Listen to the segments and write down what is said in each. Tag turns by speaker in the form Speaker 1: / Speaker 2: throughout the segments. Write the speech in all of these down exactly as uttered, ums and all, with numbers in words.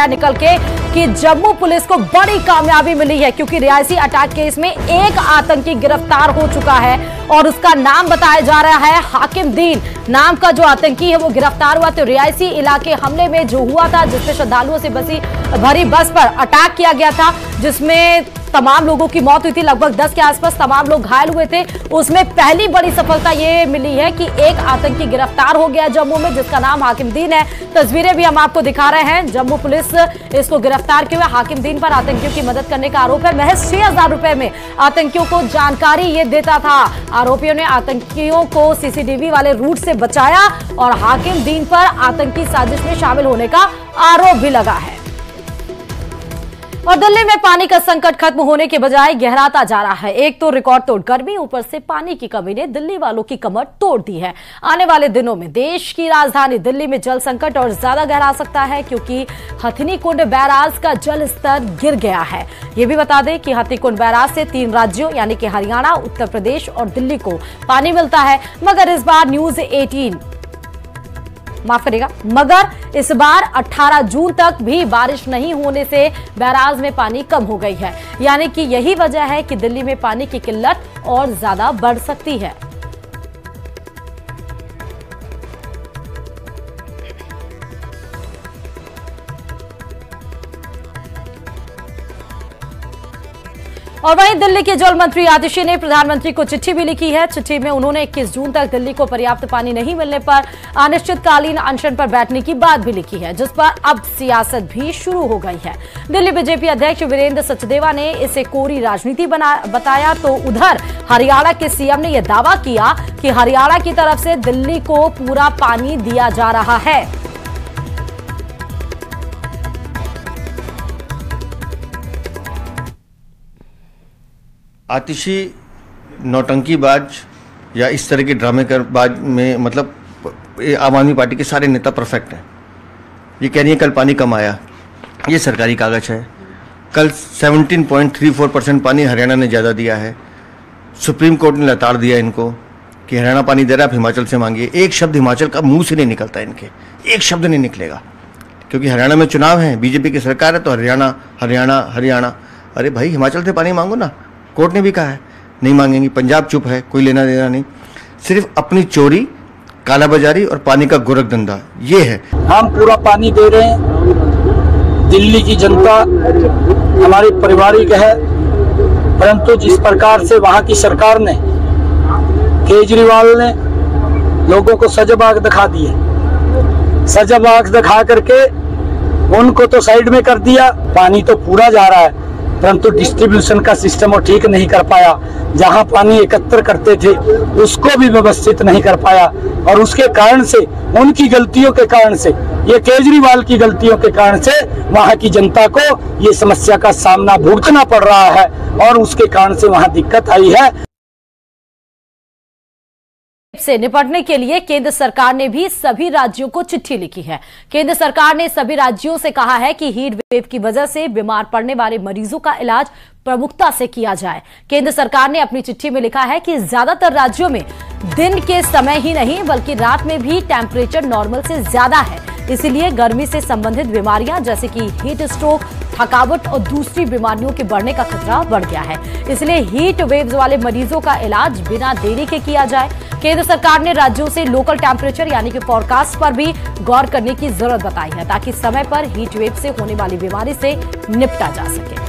Speaker 1: आया निकल के कि जम्मू पुलिस को बड़ी कामयाबी मिली है, क्योंकि रियासी अटैक केस में एक आतंकी गिरफ्तार हो चुका है और उसका नाम बताया जा रहा है हाकिम दीन नाम का जो आतंकी है वो गिरफ्तार हुआ। तो रियासी इलाके हमले में जो हुआ था, जिसमें श्रद्धालुओं से बसी भरी बस पर अटैक किया गया था, जिसमें तमाम लोगों की मौत हुई थी, लगभग दस के आसपास तमाम लोग घायल हुए थे, उसमें पहली बड़ी सफलता ये मिली है कि एक आतंकी गिरफ्तार हो गया जम्मू में, जिसका नाम हाकिम दीन है। तस्वीरें भी हम आपको दिखा रहे हैं। जम्मू पुलिस इसको गिरफ्तार किए हुए हाकिम दीन पर आतंकियों की मदद करने का आरोप है। महज छह हजार रुपए में आतंकियों को जानकारी ये देता था। आरोपियों ने आतंकियों को सीसीटीवी वाले रूट से बचाया और हाकिम दीन पर आतंकी साजिश में शामिल होने का आरोप भी लगा है। और दिल्ली में पानी का संकट खत्म होने के बजाय गहराता जा रहा है। एक तो रिकॉर्ड तोड़ गर्मी, ऊपर से पानी की कमी ने दिल्ली वालों की कमर तोड़ दी है। आने वाले दिनों में देश की राजधानी दिल्ली में जल संकट और ज्यादा गहरा सकता है, क्योंकि हथनीकुंड बैराज का जल स्तर गिर गया है। ये भी बता दें कि हथनीकुंड बैराज से तीन राज्यों यानी कि हरियाणा, उत्तर प्रदेश और दिल्ली को पानी मिलता है, मगर इस बार न्यूज एटीन माफ करेगा मगर इस बार अठारह जून तक भी बारिश नहीं होने से बैराज में पानी कम हो गई है। यानी कि यही वजह है कि दिल्ली में पानी की किल्लत और ज्यादा बढ़ सकती है। और वहीं दिल्ली के जल मंत्री आतिशी ने प्रधानमंत्री को चिट्ठी भी लिखी है। चिट्ठी में उन्होंने इक्कीस जून तक दिल्ली को पर्याप्त पानी नहीं मिलने पर अनिश्चितकालीन अनशन पर बैठने की बात भी लिखी है, जिस पर अब सियासत भी शुरू हो गई है। दिल्ली बीजेपी अध्यक्ष वीरेंद्र सचदेवा ने इसे कोरी राजनीति बना बताया, तो उधर हरियाणा के सीएम ने यह दावा किया कि हरियाणा की तरफ से दिल्ली को पूरा पानी दिया जा रहा है।
Speaker 2: आतिशी नौटंकीबाज या इस तरह के ड्रामे कर बाज में मतलब आम आदमी पार्टी के सारे नेता परफेक्ट हैं। ये कह रही है कल पानी कम आया, ये सरकारी कागज है। कल सत्रह पॉइंट तीन चार परसेंट पानी हरियाणा ने ज़्यादा दिया है। सुप्रीम कोर्ट ने लताड़ दिया इनको कि हरियाणा पानी दे रहा है, आप हिमाचल से मांगिए। एक शब्द हिमाचल का मुंह से नहीं निकलता, इनके एक शब्द नहीं निकलेगा, क्योंकि हरियाणा में चुनाव है, बीजेपी की सरकार है, तो हरियाणा हरियाणा हरियाणा। अरे भाई हिमाचल से पानी मांगो ना, कोर्ट ने भी कहा है नहीं मांगेंगी। पंजाब चुप है, कोई लेना देना नहीं, सिर्फ अपनी चोरी, कालाबाजारी और पानी का गोरख धंधा ये है।
Speaker 3: हम पूरा पानी दे रहे हैं, दिल्ली की जनता हमारी पारिवारिक है, परंतु जिस प्रकार से वहां की सरकार ने, केजरीवाल ने लोगों को सजबाग दिखा दिए, सजबाग दिखा करके उनको तो साइड में कर दिया। पानी तो पूरा जा रहा है, परंतु डिस्ट्रीब्यूशन का सिस्टम वो ठीक नहीं कर पाया। जहां पानी एकत्र करते थे उसको भी व्यवस्थित नहीं कर पाया, और उसके कारण से, उनकी गलतियों के कारण से, ये केजरीवाल की गलतियों के कारण से वहां की जनता को ये समस्या का सामना भुगतना पड़ रहा है, और उसके कारण से वहां दिक्कत आई है।
Speaker 1: से निपटने के लिए केंद्र सरकार ने भी सभी राज्यों को चिट्ठी लिखी है। केंद्र सरकार ने सभी राज्यों से कहा है कि हीट वेव की वजह से बीमार पड़ने वाले मरीजों का इलाज प्रमुखता से किया जाए। केंद्र सरकार ने अपनी चिट्ठी में लिखा है कि ज्यादातर राज्यों में दिन के समय ही नहीं बल्कि रात में भी टेम्परेचर नॉर्मल से ज्यादा है, इसलिए गर्मी से संबंधित बीमारियां जैसे कि हीट स्ट्रोक, थकावट और दूसरी बीमारियों के बढ़ने का खतरा बढ़ गया है। इसलिए हीट वेव्स वाले मरीजों का इलाज बिना देरी के किया जाए। केंद्र सरकार ने राज्यों से लोकल टेम्परेचर यानी कि फोरकास्ट पर भी गौर करने की जरूरत बताई है, ताकि समय पर हीट वेव से होने वाली बीमारी से निपटा जा सके।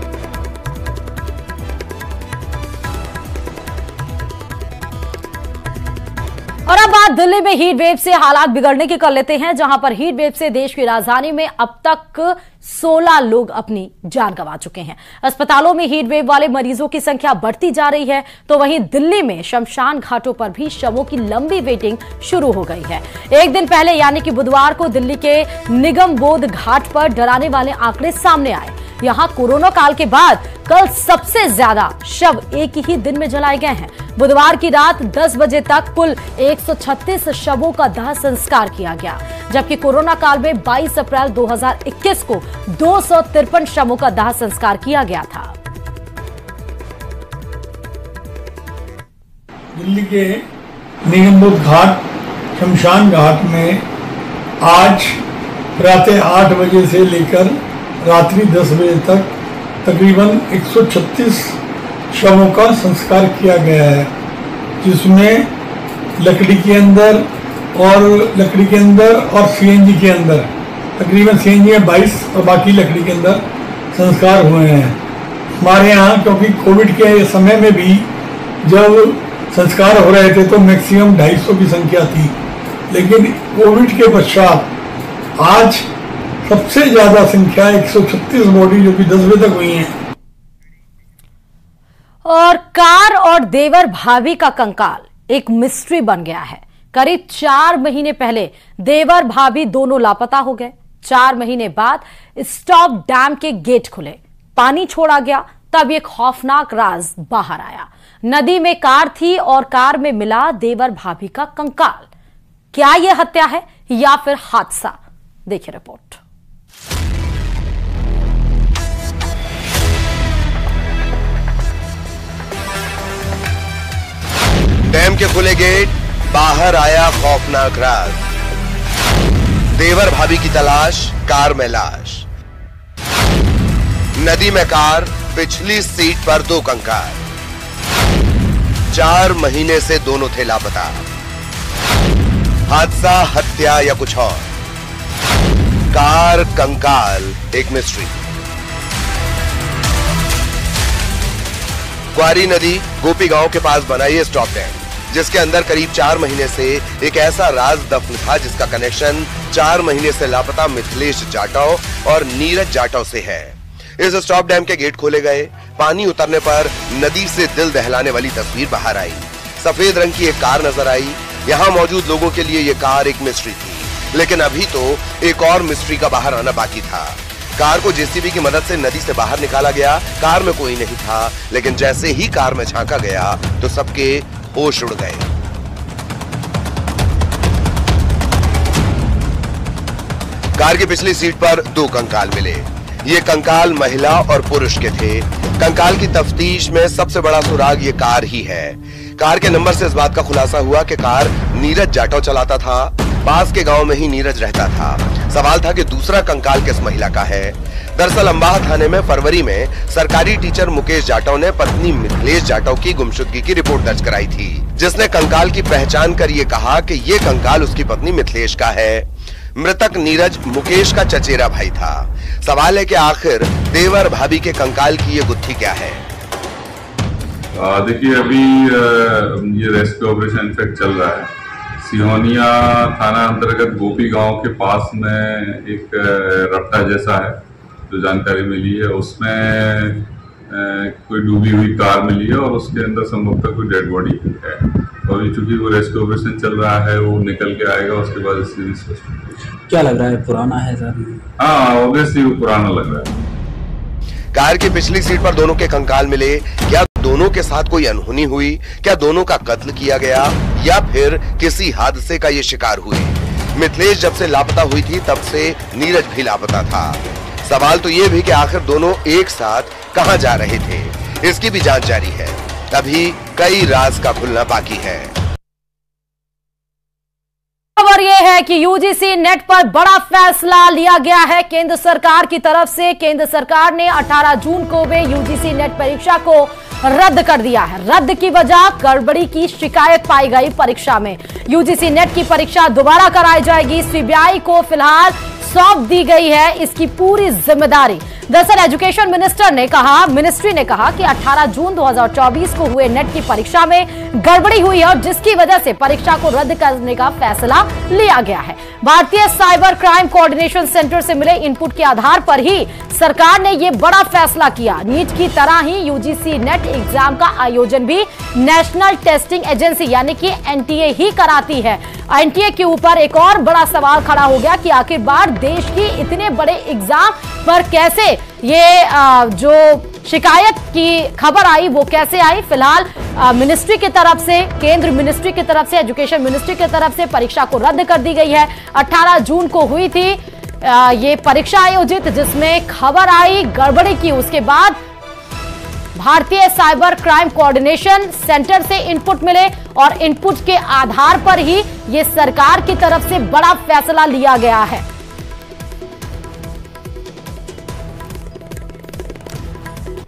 Speaker 1: और अब बात दिल्ली में हीट वेव से हालात बिगड़ने की कर लेते हैं, जहां पर हीट वेव से देश की राजधानी में अब तक सोलह लोग अपनी जान गंवा चुके हैं। अस्पतालों में हीट वेव वाले मरीजों की संख्या बढ़ती जा रही है, तो वहीं दिल्ली में शमशान घाटों पर भी शवों की लंबी वेटिंग शुरू हो गई है। एक दिन पहले यानी कि बुधवार को दिल्ली के निगम बोध घाट पर डराने वाले आंकड़े सामने आए। यहां कोरोना काल के बाद कल सबसे ज्यादा शव एक ही दिन में जलाए गए हैं। बुधवार की रात दस बजे तक कुल एक सौ छत्तीस शवों का दाह संस्कार किया गया, जबकि कोरोना काल में बाईस अप्रैल दो हज़ार इक्कीस को दो सौ तिरपन शवों का दाह संस्कार किया गया था।
Speaker 4: दिल्ली के निगमबोध घाट, शमशान घाट में आज प्रातः आठ बजे से लेकर रात्रि दस बजे तक तकरीबन एक सौ छत्तीस शवों का संस्कार किया गया है, जिसमें लकड़ी के अंदर और लकड़ी के अंदर और सीएनजी के अंदर तकरीबन सीएनजी में बाईस और बाकी लकड़ी के अंदर संस्कार हुए हैं। हमारे यहाँ क्योंकि कोविड के समय में भी जब संस्कार हो रहे थे तो मैक्सिमम ढाई सौ की संख्या थी, लेकिन कोविड के पश्चात आज सबसे ज्यादा संख्या एक सौ छत्तीस बॉडी जो कि दस बजे तक हुई हैं।
Speaker 1: और कार और देवर भाभी का कंकाल एक मिस्ट्री बन गया है। करीब चार महीने पहले देवर भाभी दोनों लापता हो गए। चार महीने बाद स्टॉप डैम के गेट खुले, पानी छोड़ा गया, तब एक खौफनाक राज बाहर आया। नदी में कार थी और कार में मिला देवर भाभी का कंकाल। क्या यह हत्या है या फिर हादसा? देखिए रिपोर्ट।
Speaker 5: डैम के खुले गेट, बाहर आया खौफनाक राज। देवर भाभी की तलाश, कार में लाश। नदी में कार, पिछली सीट पर दो कंकाल। चार महीने से दोनों थे लापता। हादसा, हत्या या कुछ और? कार, कंकाल, एक मिस्ट्री। क्वारी नदी, गोपी गांव के पास बना ये स्टॉप डैम, जिसके अंदर करीब चार महीने से एक ऐसा राज दफन था जिसका कनेक्शन चार महीने से लापता मिथिलेश जाटव और नीरज जाटव से है। इस स्टॉप डैम के गेट खोले गए, पानी उतरने पर नदी से दिल दहलाने वाली तस्वीर बाहर आई। सफेद रंग की एक कार नजर आई। यहाँ मौजूद लोगों के लिए ये कार एक मिस्ट्री थी, लेकिन अभी तो एक और मिस्ट्री का बाहर आना बाकी था। कार को जेसीबी की मदद से नदी से बाहर निकाला गया। कार में कोई नहीं था, लेकिन जैसे ही कार में झांका गया तो सबके होश उड़ गए। कार की पिछली सीट पर दो कंकाल मिले। ये कंकाल महिला और पुरुष के थे। कंकाल की तफ्तीश में सबसे बड़ा सुराग ये कार ही है। कार के नंबर से इस बात का खुलासा हुआ कि कार नीरज जाटव चलाता था। पास के गांव में ही नीरज रहता था। सवाल था कि दूसरा कंकाल किस महिला का है। दरअसल अंबाह थाने में फरवरी में सरकारी टीचर मुकेश जाटव ने पत्नी मिथिलेश जाटव की गुमशुदगी की रिपोर्ट दर्ज कराई थी, जिसने कंकाल की पहचान कर ये कहा कि ये कंकाल उसकी पत्नी मिथिलेश का है। मृतक नीरज मुकेश का चचेरा भाई था। सवाल है कि आखिर देवर भाभी के कंकाल की ये गुत्थी क्या है?
Speaker 6: देखिए, अभी ये रेस्क्यू ऑपरेशन इनफैक्ट चल रहा है। सिहोनिया थाना अंतर्गत गोपी गांव के पास में एक रफ्ता जैसा है जो जानकारी मिली है। उसमें कोई डूबी हुई कार मिली है और उसके अंदर संभवतः कोई डेड बॉडी है। और अभी चूंकि वो रेस्क्यू ऑपरेशन चल रहा है, वो निकल के आएगा, उसके बाद इसकी
Speaker 3: क्या लग रहा है, पुराना है सर?
Speaker 6: हाँ, ऑब्वियसली वो पुराना लग रहा है।
Speaker 5: कार की पिछली सीट पर दोनों के कंकाल मिले। क्या दोनों के साथ कोई अनहोनी हुई? क्या दोनों का कत्ल किया गया या फिर किसी हादसे का ये शिकार हुए? मिथिलेश जब से लापता हुई थी तब से नीरज भी लापता था। सवाल तो ये भी कि आखिर दोनों एक साथ कहां जा रहे थे? इसकी भी जांच जारी है। अभी कई राज का खुलना बाकी है।
Speaker 1: खबर यह है कि यूजीसी नेट पर बड़ा फैसला लिया गया है केंद्र सरकार की तरफ से। केंद्र सरकार ने अठारह जून को वे यूजीसी नेट परीक्षा को रद्द कर दिया है। रद्द की वजह गड़बड़ी की शिकायत पाई गई परीक्षा में। यूजीसी नेट की परीक्षा दोबारा कराई जाएगी। सीबीआई को फिलहाल सौंप दी गई है इसकी पूरी जिम्मेदारी। दरअसल एजुकेशन मिनिस्टर ने कहा मिनिस्ट्री ने कहा कि अठारह जून दो हज़ार चौबीस को हुए नेट की परीक्षा में गड़बड़ी हुई है और जिसकी वजह से परीक्षा को रद्द करने का फैसला लिया गया है। भारतीय साइबर क्राइम कोऑर्डिनेशन सेंटर से मिले इनपुट के आधार पर ही सरकार ने यह बड़ा फैसला किया। नीट की तरह ही यूजीसी नेट एग्जाम का आयोजन भी नेशनल टेस्टिंग एजेंसी यानी कि एनटीए ही कराती है। एनटीए के ऊपर एक और बड़ा सवाल खड़ा हो गया कि आखिरकार देश की इतने बड़े एग्जाम पर कैसे ये जो शिकायत की खबर आई वो कैसे आई। फिलहाल मिनिस्ट्री की तरफ से, केंद्र मिनिस्ट्री की तरफ से, एजुकेशन मिनिस्ट्री की तरफ से परीक्षा को रद्द कर दी गई है। अठारह जून को हुई थी ये परीक्षा आयोजित, जिसमें खबर आई गड़बड़ी की। उसके बाद भारतीय साइबर क्राइम कोऑर्डिनेशन सेंटर से इनपुट मिले और इनपुट के आधार पर ही ये सरकार की तरफ से बड़ा फैसला लिया गया है।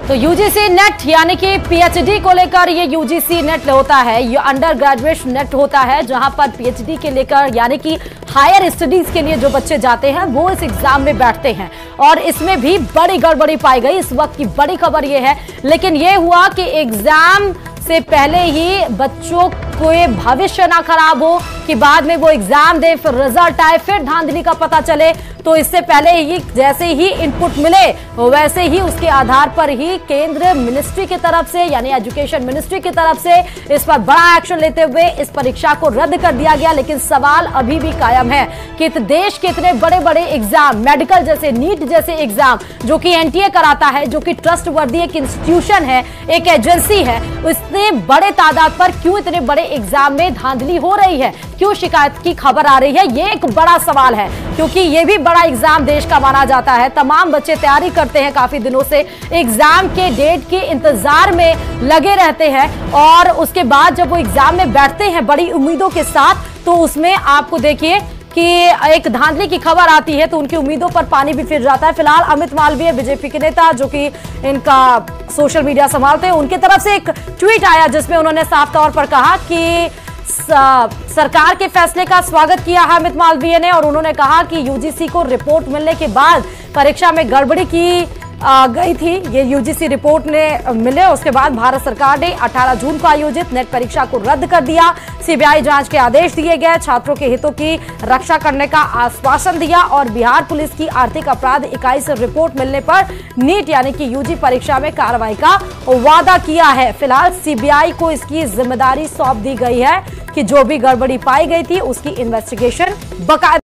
Speaker 1: तो यूजीसी नेट यानी कि पीएचडी को लेकर ये यूजीसी नेट होता है, ये अंडर ग्रेजुएट नेट होता है, जहां पर पीएचडी के लेकर यानी कि हायर स्टडीज के लिए जो बच्चे जाते हैं वो इस एग्जाम में बैठते हैं और इसमें भी बड़ी गड़बड़ी पाई गई। इस वक्त की बड़ी खबर ये है, लेकिन ये हुआ कि एग्जाम से पहले ही बच्चों को भविष्य ना खराब हो कि बाद में वो एग्जाम दे, फिर रिजल्ट आए, फिर धांधली का पता चले। तो इससे पहले ही जैसे ही इनपुट मिले वैसे ही उसके आधार पर ही केंद्र मिनिस्ट्री की तरफ से यानी एजुकेशन मिनिस्ट्री की तरफ से इस पर बड़ा एक्शन लेते हुए इस परीक्षा को रद्द कर दिया गया। लेकिन सवाल अभी भी कायम है कि देश के इतने बड़े बड़े एग्जाम, मेडिकल जैसे, नीट जैसे एग्जाम जो कि एनटीए कराता है, जो कि ट्रस्टवर्दी एक इंस्टीट्यूशन है, एक एजेंसी है, इतने बड़े तादाद पर क्यों इतने बड़े एग्जाम में धांधली हो रही है, क्यों शिकायत की खबर आ रही है, ये एक बड़ा सवाल है। क्योंकि ये भी बड़ा एग्जाम देश का माना जाता है। तमाम बच्चे तैयारी करते हैं, काफी दिनों से एग्जाम के डेट के इंतजार में लगे रहते हैं और उसके बाद जब वो एग्जाम में बैठते हैं बड़ी उम्मीदों के साथ, तो उसमें आपको देखिए कि एक धांधली की खबर आती है तो उनकी उम्मीदों पर पानी भी फिर जाता है। फिलहाल अमित मालवीय बीजेपी के नेता जो कि इनका सोशल मीडिया संभालते हैं, उनकी तरफ से एक ट्वीट आया जिसमें उन्होंने साफ तौर पर कहा कि सरकार के फैसले का स्वागत किया है अमित मालवीय ने और उन्होंने कहा कि यूजीसी को रिपोर्ट मिलने के बाद परीक्षा में गड़बड़ी की आ, गई थी। ये यूजीसी रिपोर्ट ने मिले उसके बाद भारत सरकार ने अठारह जून को आयोजित नेट परीक्षा को रद्द कर दिया। सीबीआई जांच के आदेश दिए गए, छात्रों के हितों की रक्षा करने का आश्वासन दिया और बिहार पुलिस की आर्थिक अपराध इकाई से रिपोर्ट मिलने पर नीट यानी कि यूजी परीक्षा में कार्रवाई का वादा किया है। फिलहाल सीबीआई को इसकी जिम्मेदारी सौंप दी गई है कि जो भी गड़बड़ी पाई गई थी उसकी इन्वेस्टिगेशन बकायदा